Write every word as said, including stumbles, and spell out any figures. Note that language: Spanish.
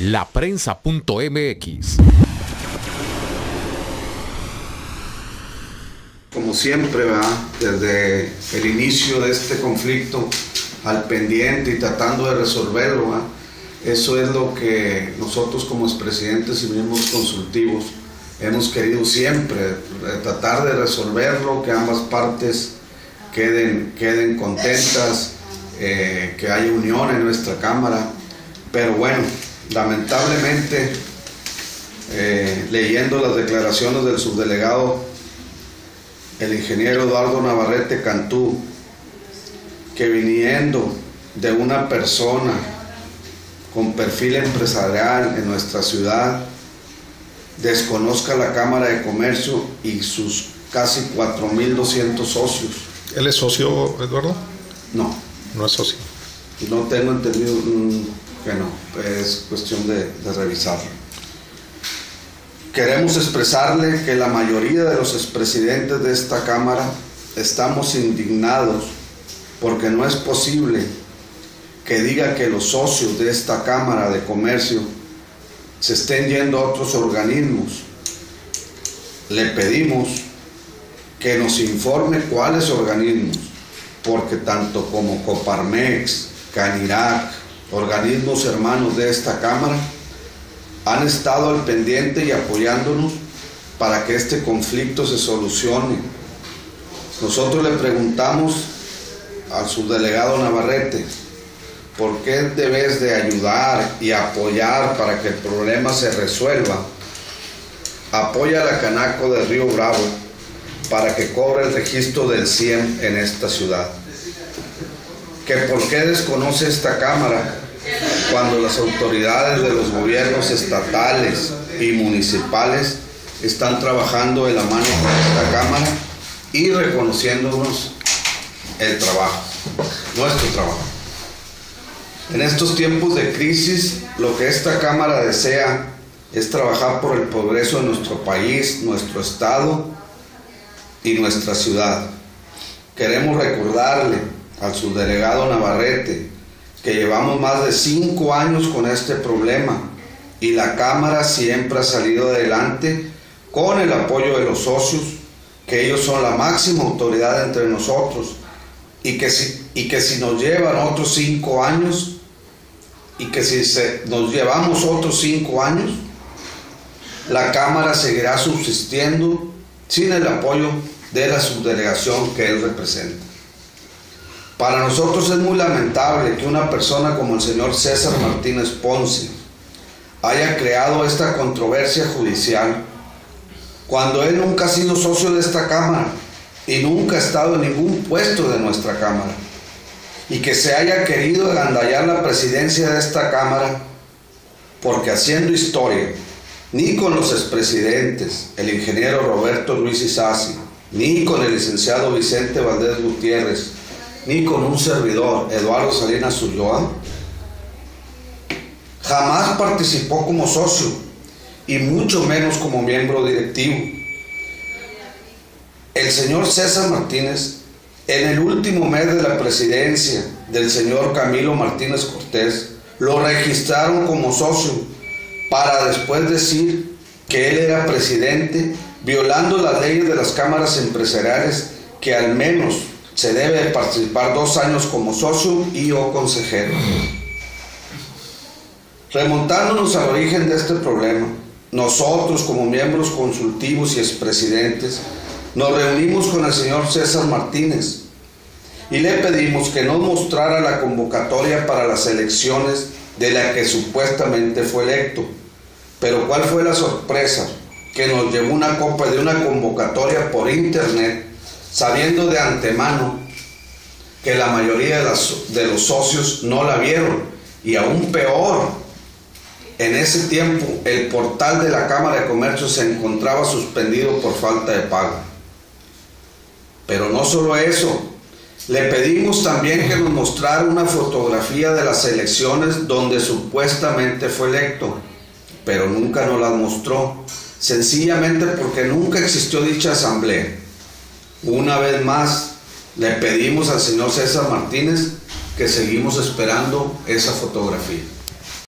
la prensa punto m x. Como siempre, ¿verdad? Desde el inicio de este conflicto al pendiente y tratando de resolverlo, ¿verdad? Eso es lo que nosotros como expresidentes y miembros consultivos hemos querido siempre, tratar de resolverlo, que ambas partes queden, queden contentas, eh, que haya unión en nuestra Cámara. Pero bueno, lamentablemente, eh, leyendo las declaraciones del subdelegado, el ingeniero Eduardo Navarrete Cantú, que viniendo de una persona con perfil empresarial en nuestra ciudad, desconozca la Cámara de Comercio y sus casi cuatro mil doscientos socios. ¿Él es socio, Eduardo? No. No es socio. No tengo entendido mmm, que no, es cuestión de, de revisarlo. Queremos expresarle que la mayoría de los expresidentes de esta Cámara estamos indignados porque no es posible que diga que los socios de esta Cámara de Comercio se estén yendo a otros organismos. Le pedimos que nos informe cuáles organismos, porque tanto como Coparmex, Canirac, organismos hermanos de esta Cámara, han estado al pendiente y apoyándonos para que este conflicto se solucione. Nosotros le preguntamos al subdelegado Navarrete, ¿por qué debes de ayudar y apoyar para que el problema se resuelva? Apoya a la Canaco de Río Bravo para que cobre el registro del C I E M en esta ciudad. ¿Que por qué desconoce esta Cámara cuando las autoridades de los gobiernos estatales y municipales están trabajando de la mano con esta Cámara y reconociéndonos el trabajo, nuestro trabajo? En estos tiempos de crisis, lo que esta Cámara desea es trabajar por el progreso de nuestro país, nuestro estado y nuestra ciudad. Queremos recordarle al subdelegado Navarrete que llevamos más de cinco años con este problema y la Cámara siempre ha salido adelante con el apoyo de los socios, que ellos son la máxima autoridad entre nosotros, y que si, y que si nos llevan otros cinco años, y que si se, nos llevamos otros cinco años, la Cámara seguirá subsistiendo sin el apoyo de la subdelegación que él representa. Para nosotros es muy lamentable que una persona como el señor César Martínez Ponce haya creado esta controversia judicial cuando él nunca ha sido socio de esta Cámara y nunca ha estado en ningún puesto de nuestra Cámara, y que se haya querido agandallar la presidencia de esta Cámara porque, haciendo historia, ni con los expresidentes, el ingeniero Roberto Ruiz Isasi, ni con el licenciado Vicente Valdés Gutiérrez, ni con un servidor, Eduardo Salinas Ulloa, jamás participó como socio y mucho menos como miembro directivo. El señor César Martínez, en el último mes de la presidencia del señor Camilo Martínez Cortés, lo registraron como socio para después decir que él era presidente, violando las leyes de las cámaras empresariales, que al menos se debe participar dos años como socio y o consejero. Remontándonos al origen de este problema, nosotros como miembros consultivos y expresidentes nos reunimos con el señor César Martínez y le pedimos que nos mostrara la convocatoria para las elecciones de la que supuestamente fue electo. Pero ¿cuál fue la sorpresa? Que nos llevó una copia de una convocatoria por internet, sabiendo de antemano que la mayoría de, las, de los socios no la vieron, y aún peor, en ese tiempo el portal de la Cámara de Comercio se encontraba suspendido por falta de pago. Pero no solo eso, le pedimos también que nos mostrara una fotografía de las elecciones donde supuestamente fue electo, pero nunca nos las mostró, sencillamente porque nunca existió dicha asamblea. Una vez más, le pedimos al señor César Martínez que seguimos esperando esa fotografía.